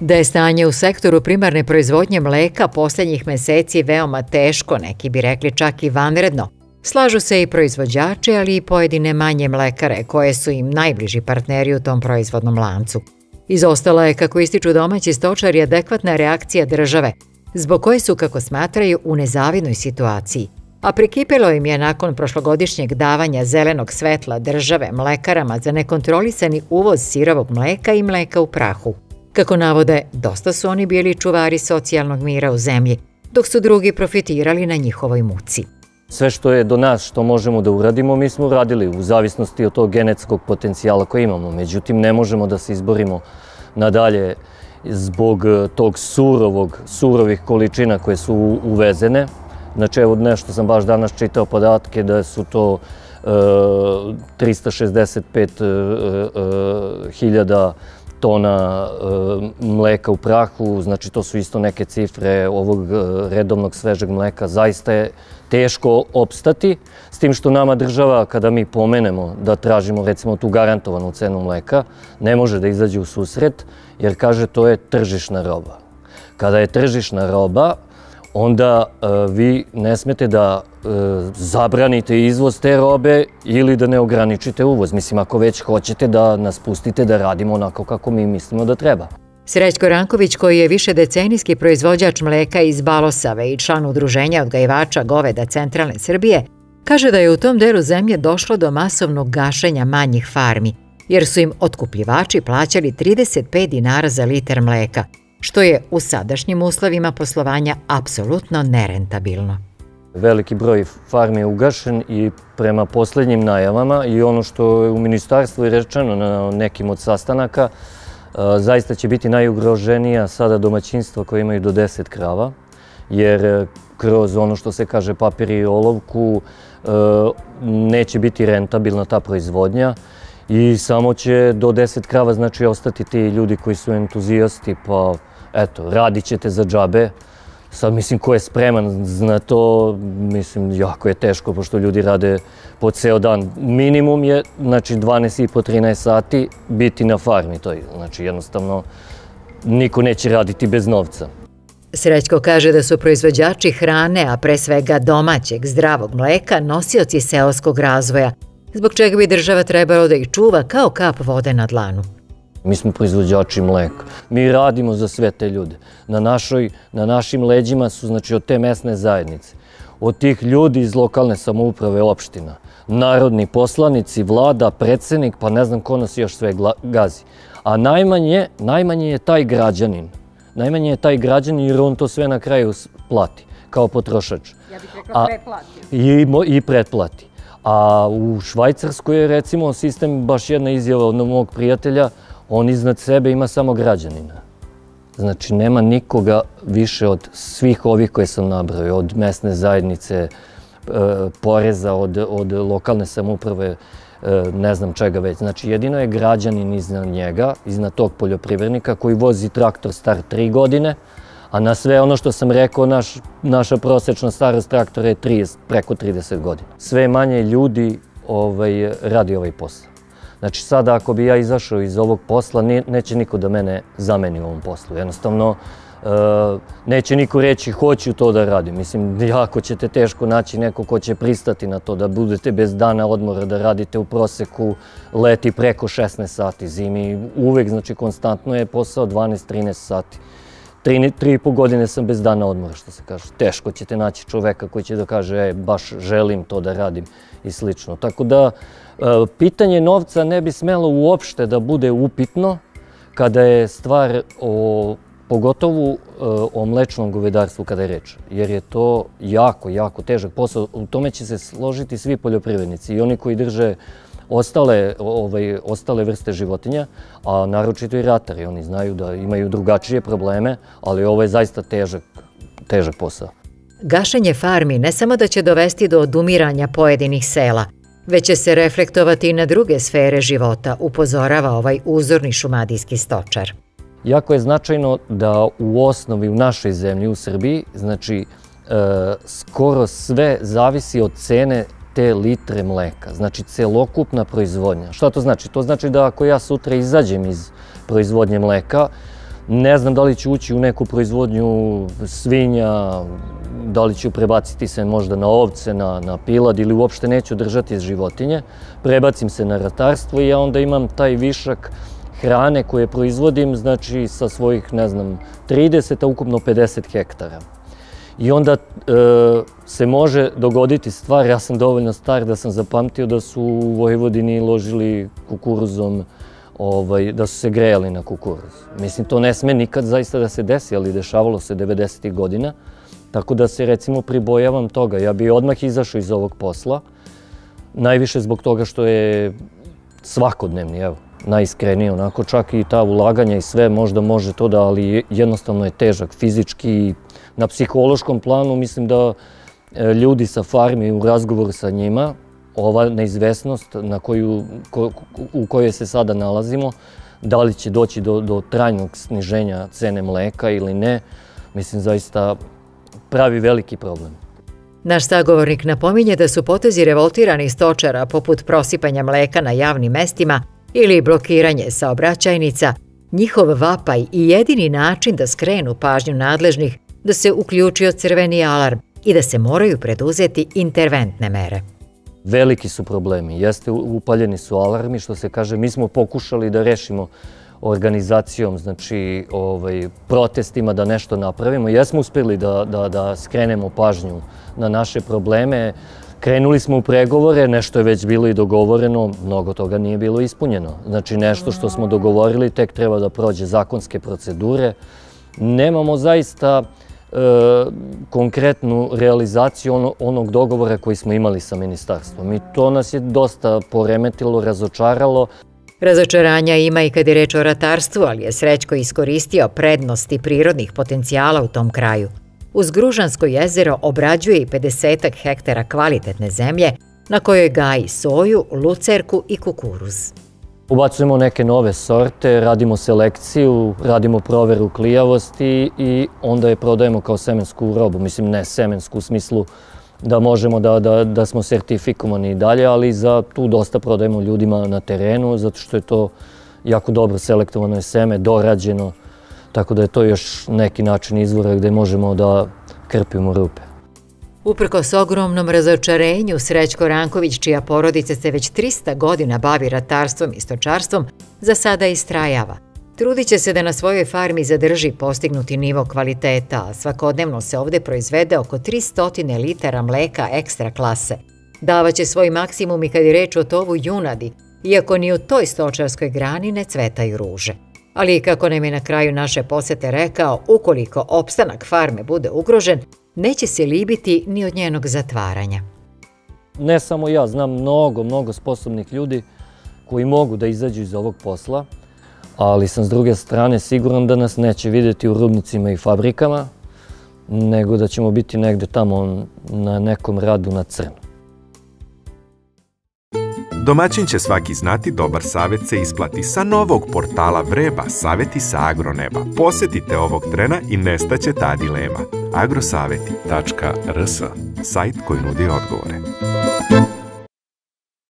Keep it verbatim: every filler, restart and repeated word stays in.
Da je stanje u sektoru primarne proizvodnje mleka posljednjih meseci veoma teško, neki bi rekli čak i vanredno, slažu se i proizvođači, ali i pojedine manje mlekare koje su im najbliži partneri u tom proizvodnom lancu. Izostala je, kako ističu domaći stočari, adekvatna reakcija države, zbog koje su, kako smatraju, u nezavidnoj situaciji. A prikipelo im je nakon prošlogodišnjeg davanja zelenog svetla države mlekarama za nekontrolisani uvoz sirovog mleka i mleka u prahu. Kako navode, dosta su oni bili čuvari socijalnog mira u zemlji, dok su drugi profitirali na njihovoj muci. Sve što je do nas, što možemo da uradimo, mi smo uradili u zavisnosti od tog genetskog potencijala koji imamo. Međutim, ne možemo da se izborimo nadalje zbog tog surovog, surovih količina koje su uvezene. Znači, evo nešto sam baš danas čitao podatke da su to trista šezdeset pet hiljada tona mleka u prahu, znači to su isto neke cifre ovog redovnog svežeg mleka. Zaista je teško opstati, s tim što nama država, kada mi pomenemo da tražimo recimo tu garantovanu cenu mleka, ne može da izađe u susret, jer kaže to je tržišna roba. Kada je tržišna roba, onda vi ne smete da zabranite izvoz te robe ili da ne ograničite uvoz. Mislim, ako već hoćete da nas pustite da radimo onako kako mi mislimo da treba. Srećko Ranković, koji je višedecenijski proizvođač mleka iz Balosave i član udruženja odgajivača goveda centralne Srbije, kaže da je u tom delu zemlje došlo do masovnog gašenja manjih farmi, jer su im otkupljivači plaćali trideset pet dinara za litar mleka, što je u sadašnjim uslovima poslovanja apsolutno nerentabilno. Veliki broj farmi je ugašen i prema poslednjim najavama i ono što je u ministarstvu je rečeno na nekim od sastanaka, zaista će biti najugroženija sada domaćinstva koje imaju do deset krava, jer kroz ono što se kaže papir i olovku neće biti rentabilna ta proizvodnja i samo će do deset krava znači ostati ti ljudi koji su entuzijasti, pa eto, radit ćete za džabe. Sad, mislim, ko je spreman na to, mislim, jako je teško, pošto ljudi rade po ceo dan. Minimum je, znači, dvanaest i po do trinaest sati biti na farmi. To je, znači, jednostavno, niko neće raditi bez novca. Srećko kaže da su proizvođači hrane, a pre svega domaćeg, zdravog mleka, nosioci seoskog razvoja, zbog čega bi država trebalo da ih čuva kao kap vode na dlanu. Mi smo proizvođači mleka. Mi radimo za sve te ljude. Na, našoj, na našim leđima su, znači, od te mesne zajednice, od tih ljudi iz lokalne samouprave opština, narodni poslanici, vlada, predsednik, pa ne znam ko nas još sve gazi. A najmanje, najmanje je taj građanin. Najmanje je taj građanin jer on to sve na kraju plati, kao potrošač. Ja bih rekla pretplati. I, I pretplati. A u Švajcarskoj je, recimo, sistem, baš jedna izjava od mog prijatelja, on iznad sebe ima samo građanina. Znači, nema nikoga više od svih ovih koje sam nabrojao, od mesne zajednice, poreza, od, od lokalne samouprave, ne znam čega već. Znači, jedino je građanin iznad njega, iznad tog poljoprivrednika koji vozi traktor star tri godine, a na sve ono što sam rekao, naš, naša prosečna starost traktora je trideset, preko trideset godina. Sve manje ljudi ovaj, radi ovaj posao. Znači, sada ako bi ja izašao iz ovog posla, neće niko da mene zameni u ovom poslu. Jednostavno, neće niko reći hoću to da radim. Mislim, jako ćete teško naći neko ko će pristati na to da budete bez dana odmora, da radite u proseku leti preko šesnaest sati, zimi uvek, znači konstantno je posao dvanaest do trinaest sati. Tri, tri i po godine sam bez dana odmora, što se kaže. Teško ćete naći čoveka koji će da kaže, e, baš želim to da radim i slično. Tako da, pitanje novca ne bi smelo uopšte da bude upitno kada je stvar o, pogotovo o mlečnom govedarstvu kada je reč. Jer je to jako, jako težak posao. U tome će se složiti svi poljoprivrednici i oni koji drže ostale, ovaj, ostale vrste životinja, a naročito i ratari. Oni znaju da imaju drugačije probleme, ali ovo je zaista težak, težak posao. Gašenje farmi ne samo da će dovesti do odumiranja pojedinih sela, već će se reflektovati i na druge sfere života, upozorava ovaj uzorni šumadijski stočar. Jako je značajno da u osnovi u našoj zemlji, u Srbiji, znači skoro sve zavisi od cene te litre mleka, znači celokupna proizvodnja. Šta to znači? To znači da ako ja sutra izađem iz proizvodnje mleka, Ne znam da li ću ući u neku proizvodnju svinja, da li ću prebaciti se možda na ovce, na, na pilad ili uopšte neću držati životinje. Prebacim se na ratarstvo i ja onda imam taj višak hrane koje proizvodim, znači sa svojih, ne znam, trideset, a ukupno pedeset hektara. I onda e, se može dogoditi stvar, ja sam dovoljno star da sam zapamtio da su u Vojvodini ložili kukuruzom, ovaj, da su se grejali na kukuruz. Mislim, to ne sme nikad zaista da se desi, ali dešavalo se devedesetih godina, tako da se recimo pribojavam toga. Ja bi odmah izašao iz ovog posla, najviše zbog toga što je svakodnevni, evo, najiskrenije, onako čak i ta ulaganja i sve možda može to da, ali jednostavno je težak fizički. Na psihološkom planu mislim da ljudi sa farmi u razgovoru sa njima, ova neizvesnost na koju, ko, u kojoj se sada nalazimo, da li će doći do, do trajnog sniženja cene mleka ili ne, mislim zaista pravi veliki problem. Naš sagovornik napominje da su potezi revoltiranih stočara poput prosipanja mleka na javnim mestima ili blokiranje saobraćajnica, njihov vapaj i jedini način da skrenu pažnju nadležnih da se uključio crveni alarm i da se moraju preduzeti interventne mere. Veliki su problemi, jeste upaljeni su alarmi, što se kaže, mi smo pokušali da rešimo organizacijom, znači ovaj, protestima da nešto napravimo. Jesmo uspjeli da, da, da skrenemo pažnju na naše probleme. Krenuli smo u pregovore, nešto je već bilo i dogovoreno, mnogo toga nije bilo ispunjeno. Znači nešto što smo dogovorili tek treba da prođe zakonske procedure. Nemamo zaista e, konkretnu realizaciju ono, onog dogovora koji smo imali sa ministarstvom. I to nas je dosta poremetilo, razočaralo. Razočaranja ima i kad je reč o ratarstvu, ali je Srećko iskoristio prednosti prirodnih potencijala u tom kraju. Uz Gružansko jezero obrađuje i pedesetak hektara kvalitetne zemlje na kojoj gaji soju, lucerku i kukuruz. Ubacujemo neke nove sorte, radimo selekciju, radimo proveru klijavosti i onda je prodajemo kao semensku robu. Mislim, ne semensku u smislu da možemo da, da, da smo sertifikovani i dalje, ali za tu dosta prodajemo ljudima na terenu, zato što je to jako dobro selektovano je seme, dorađeno, tako da je to još neki način izvora gde možemo da krpimo rupe. Uprkos ogromnom razočarenju, Srećko Ranković, čija porodica se već trista godina bavi ratarstvom i stočarstvom, za sada istrajava. Trudit će se da na svojoj farmi zadrži postignuti nivo kvaliteta, a svakodnevno se ovde proizvede oko tristo litara mleka ekstra klase. Davaće svoj maksimum i kad je reč o tovu junadi, iako ni u toj stočarskoj grani ne cvetaju ruže. Ali kako nam je na kraju naše posete rekao, ukoliko opstanak farme bude ugrožen, neće se libiti ni od njenog zatvaranja. Ne samo ja, znam mnogo, mnogo sposobnih ljudi koji mogu da izađu iz ovog posla, ali sam s druge strane siguran da nas neće vidjeti u rudnicima i fabrikama, nego da ćemo biti negde tamo na nekom radu na crno. Domaćin će svaki znati, dobar savjet se isplati. Sa novog portala Vreba, savjeti sa agroneba. Posjetite ovog trena i nestaće ta dilema. agrosaveti tačka rs, sajt koji nudi odgovore.